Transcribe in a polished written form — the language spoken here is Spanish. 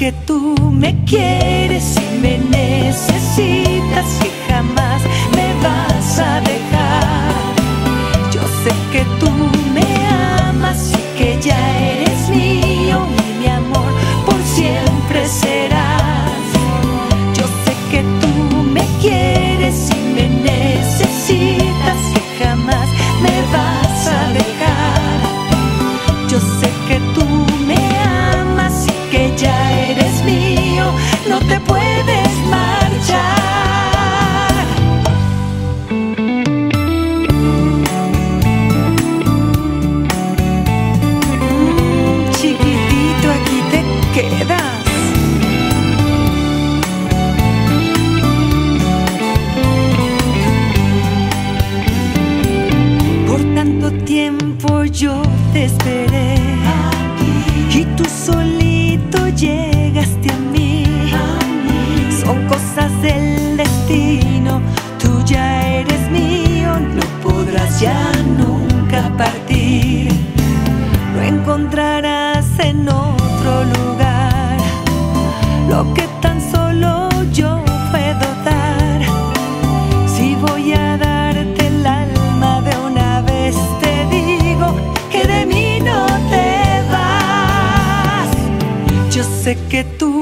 que tú me quieres y me necesitas, que jamás me vas a dejar. Yo sé que tú me amas y que ya eres mío y mi amor por siempre serás. Yo sé que tú me quieres y me necesitas, que jamás me vas a dejar. Yo sé que tú me amas y que ya eres mío, no te puedes marchar. Chiquitito, aquí te quedas. Por tanto tiempo yo te esperé y tú solito llegaste a mí. Son cosas del destino, tú ya eres mío, no podrás ya nunca partir. No encontrarás en otro lugar lo que tan solo yo puedo dar. Si voy a darte el alma de una vez, te digo que de mí no te vas. Yo sé que tú